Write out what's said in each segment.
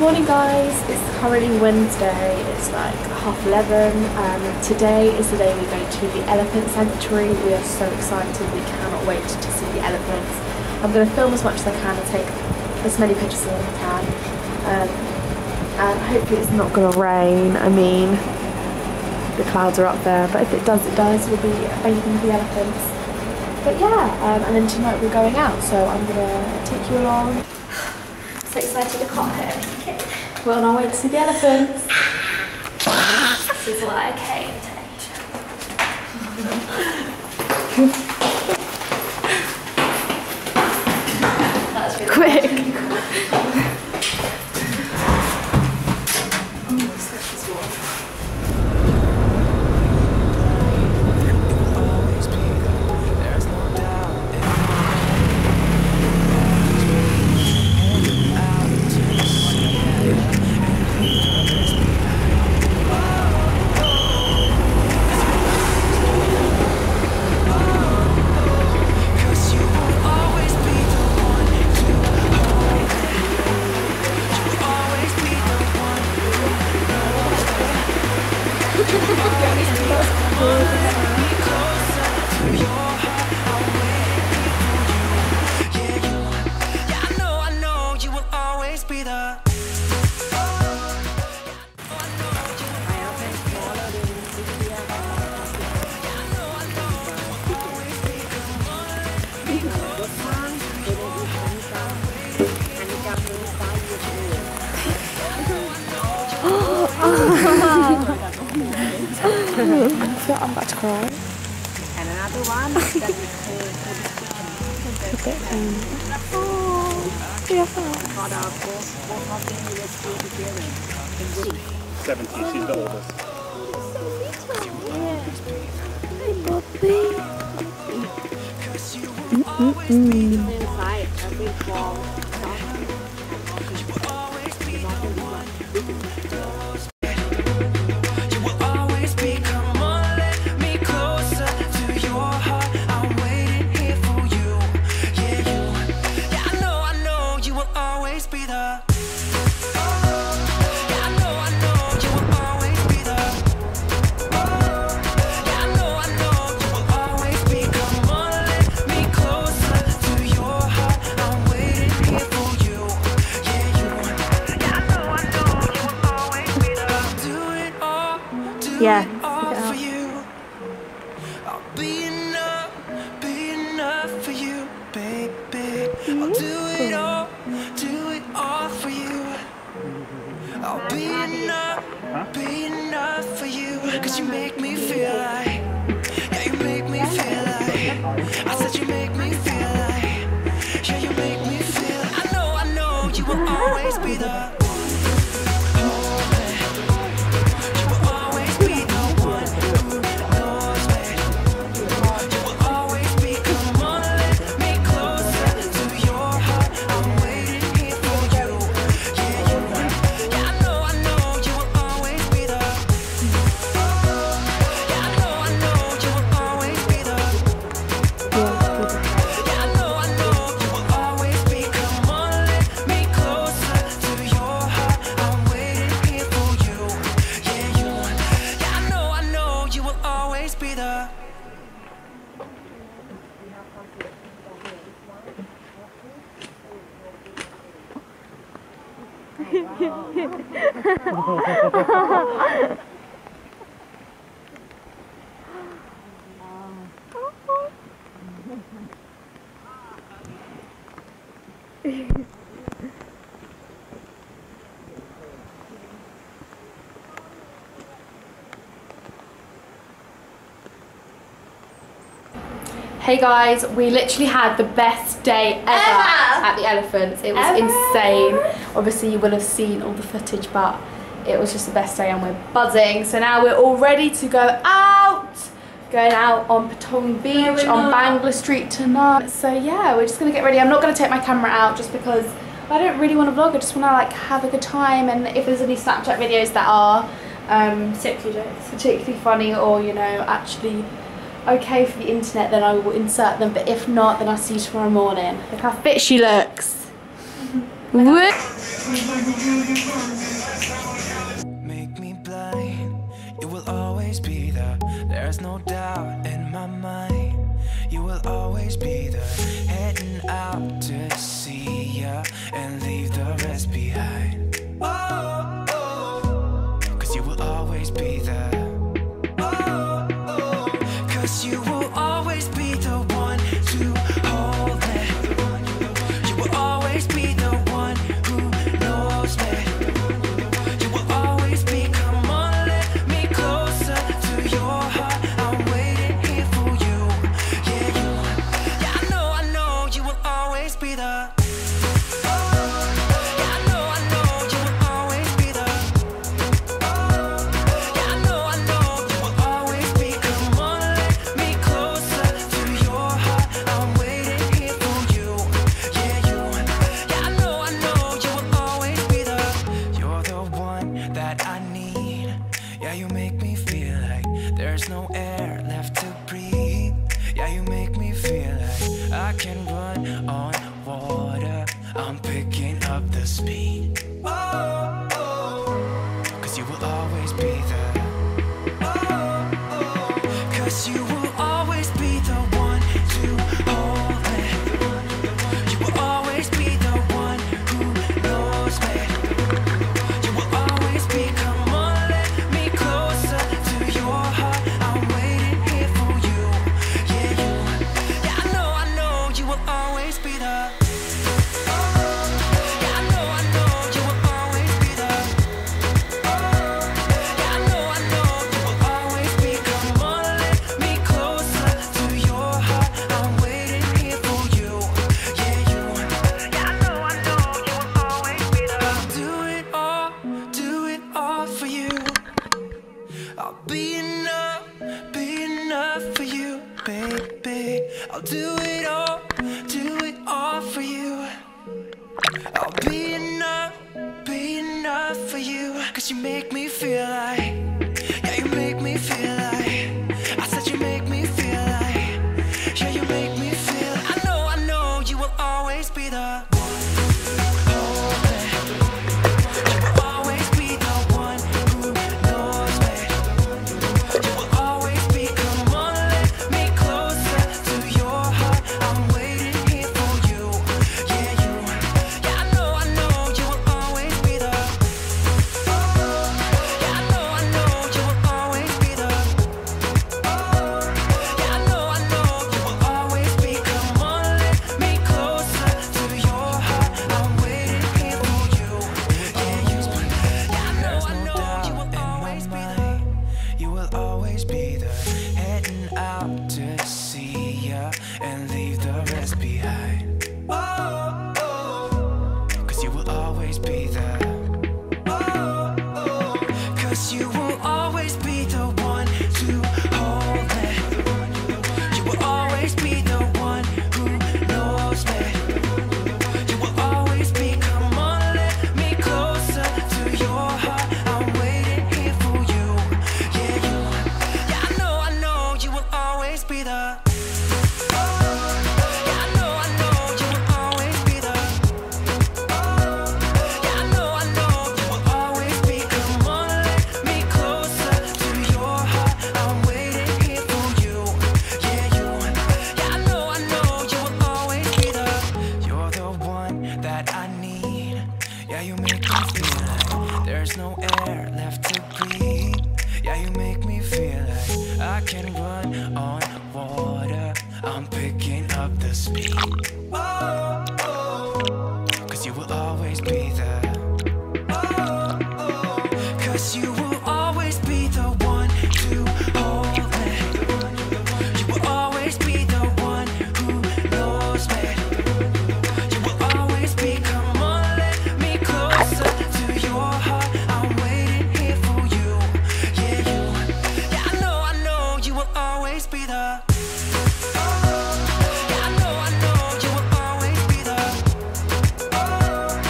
Morning guys, it's currently Wednesday, it's like 11:30. Today is the day we go to the elephant sanctuary. We are so excited, we cannot wait to see the elephants. I'm going to film as much as I can and take as many pictures as I can. And hopefully it's not going to rain. I mean, the clouds are up there, but if it does, it does. We'll be bathing the elephants. But yeah, and then tonight we're going out, so I'm going to take you along. So excited I can't hurt anything. We're on our way to see the elephants. This is what I came to. That's really Quick! I'm about to cry. And another one. Oh, yeah. Both 70, she's the oldest. Hey, Bobby. inside a big ball. Yeah. For you, I'll be enough for you, baby. I'll do it all for you. I'll be enough for you. 'Cause you make me feel like, yeah, you make me feel like, I said you make me feel like, yeah, you make me feel. I know, you will always be the. Hey guys, we literally had the best day ever at the elephants. It was insane. Obviously you will have seen all the footage, but it was just the best day and we're buzzing. So now we're all ready to go out. Going out on Patong Beach, on Bangla Street tonight. So yeah, we're just gonna get ready. I'm not gonna take my camera out just because I don't really want to vlog. I just want to like have a good time, and if there's any Snapchat videos that are particularly funny or, you know, actually okay for the internet, then I will insert them, but if not, then I'll see you tomorrow morning. Look how fit she looks. Make me blind, you will always be there. There's no doubt in my mind. You will always be there. Heading out to see ya and leave the rest behind. Oh, oh, 'cause you will always be there. Oh, oh, 'cause you will always be the one to hold me. You will always be the one who knows me. You will always be, come on, let me closer to your heart. I'm waiting here for you. Yeah, you, yeah, I know you will always be the. There's no air left to breathe. Yeah, you make me feel like I can run on water. I'm picking up the speed. Oh, oh, 'cause you will always be there. Oh, oh, 'cause you will always be the one to hold me. You will always be the one who knows me. You will always be, come on, let me closer to your heart. I'm waiting here for you. Yeah, you, yeah, I know you will always be the. Yeah, I know you will always be the. Yeah, I know you will always be. Come on, let me closer to your heart. I'm waiting here for you. Yeah, you, yeah, I know you will always be the. I'll do it all for you. I'll be enough for you, baby. I'll do it all for you. I'll be enough for you. 'Cause you make me feel like, yeah, you make me feel like, I said you make me feel like, yeah, you make me feel. I know you will always be the. And leave the rest behind. Oh, oh, 'cause you will always be there. Oh, oh, 'cause you will always be the one to hold me. You will always be the one who knows me. You will always be, come on, let me closer to your heart. I'm waiting here for you. Yeah, you, yeah, I know you will always be the. There's no air left to breathe. Yeah, you make me feel like I can run on water. I'm picking up the speed. Oh, oh, 'cause you will always be there. Oh, oh, 'cause you will always be the one to hold me. You will always be the one who knows me. You will always be, come on, let me closer to your heart. I'm waiting here for you. Yeah, you, yeah, I know you will always be the. Yeah, I know you will always be the.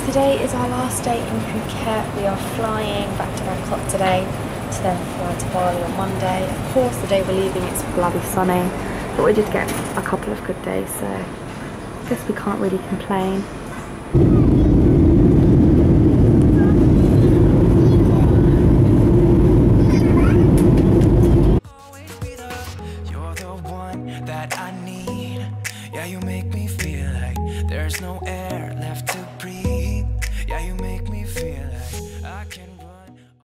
Today is our last day in Phuket. We are flying back to Bangkok today to then fly to Bali on Monday. Of course, the day we're leaving it's bloody sunny, but we did get a couple of good days, so I guess we can't really complain. You're the one that I need. Yeah, you make me feel like there's no air